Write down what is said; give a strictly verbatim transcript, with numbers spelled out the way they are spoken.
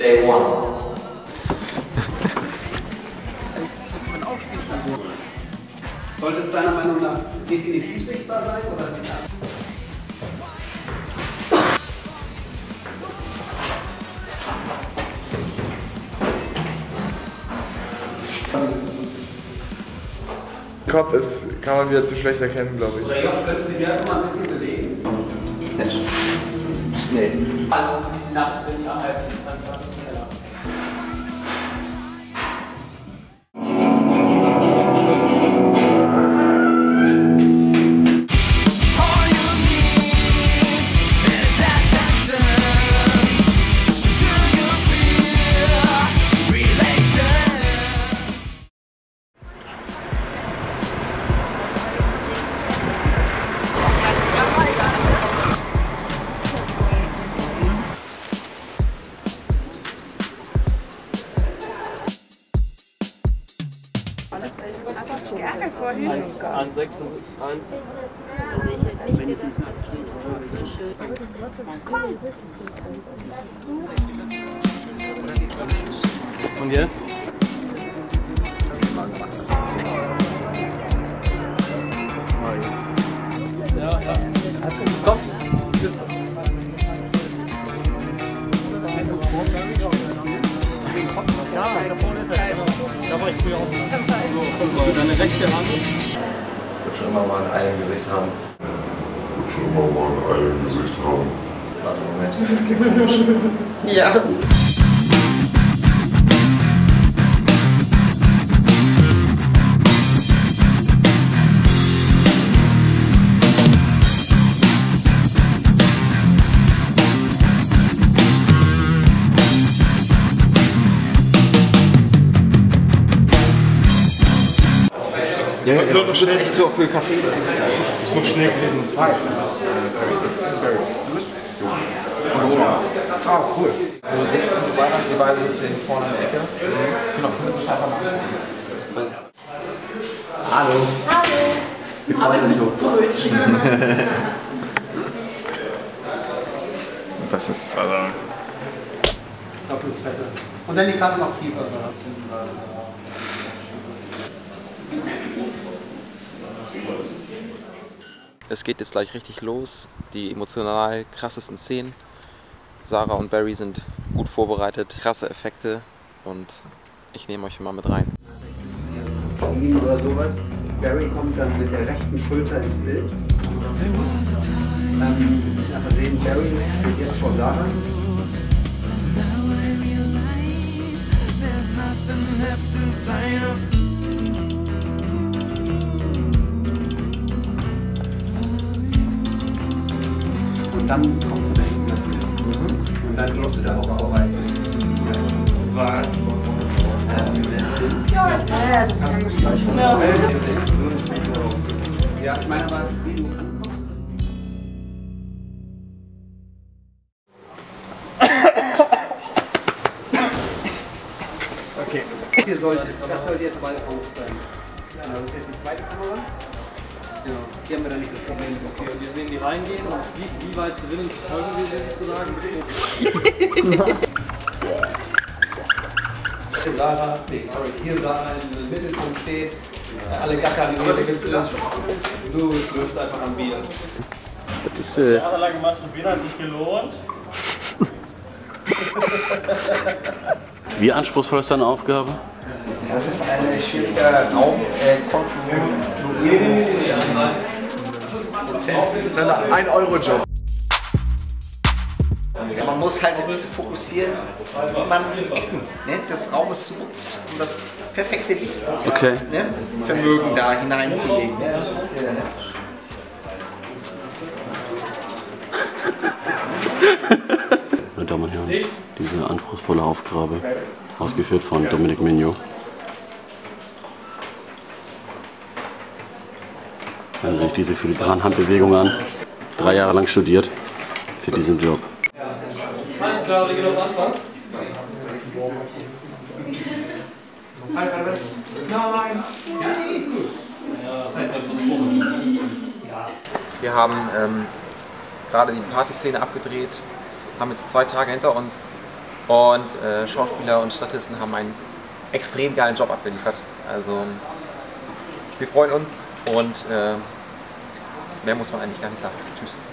Day one. Sollte es deiner Meinung nach definitiv sichtbar sein oder sicher? Kopf ist, kann man wieder zu schlecht erkennen, glaube ich. Oder Josh, könntest du dich einfach mal ein bisschen bewegen? Nee. Fast nach dem Erhalten des Zahnfleisch schneller. eins sechs und eins. Und jetzt? Ja, ja. Komm. Ja, da vorne ist er. Da war ich früher auch. So, deine rechte Hand. Ich würde schon immer mal ein Ei im Gesicht haben. Ich würde schon immer mal ein Ei im Gesicht haben. Warte, Moment, das geht komisch. Ja. Ja, ja, du bist echt so für Kaffee. Ich muss schnell lesen. Ah, cool. Du sitzt und so weiter, die beiden sitzen vorne in der Ecke. Genau, du müsstest einfach machen. Hallo. Hallo. Wir freuen uns so. Brötchen. Das ist also. Ich glaube, das ist besser. Und dann die Karte noch tiefer. Es geht jetzt gleich richtig los. Die emotional krassesten Szenen. Sarah und Barry sind gut vorbereitet, krasse Effekte und ich nehme euch mal mit rein. Oder sowas. Barry kommt dann mit der rechten Schulter ins Bild. Ähm, aber sehen, Barry steht jetzt vor Sarah. Und dann kommst du dahin. Mhm. Und dann sollst du da auch arbeiten. Das war's. Ja, ja, das kann ich sprechen. Ja, ja, ich meine aber, wie du ankommst. Okay. Hier sollte, das sollte jetzt mal hoch sein. Genau, das ist jetzt die zweite Kamera. Genau. Hier haben wir dann nicht das Problem. Okay, und wir sehen die reingehen und wie, wie weit drinnen folgen wir sie sozusagen? Hier Sarah, nee, sorry, hier Sarah im Mittelpunkt steht. Alle gackern, die Leute gibt es. Du wirfst einfach am Bier. Das ist, äh Jahrelang masturbieren hat sich gelohnt. Wie anspruchsvoll ist deine Aufgabe? Das ist ein schwieriger Raumkonfigurierungsprozess. Das ist ein ein Euro Job. Ja, man muss halt fokussieren, wie man ne, des Raumes nutzt, um das perfekte Licht Okay. ne, Vermögen da hineinzulegen. Ja, das ist, ja, ne? Meine Damen und Herren, diese anspruchsvolle Aufgabe, ausgeführt von Dominic Mignot. Hören Sie sich diese filigranen Handbewegungen an. Drei Jahre lang studiert für diesen Job. Alles klar, wir gehen auf Anfang. Wir haben ähm, gerade die Partyszene abgedreht, haben jetzt zwei Tage hinter uns Und äh, Schauspieler und Statisten haben einen extrem geilen Job abgeliefert. Also wir freuen uns und äh, mehr muss man eigentlich gar nicht sagen. Tschüss.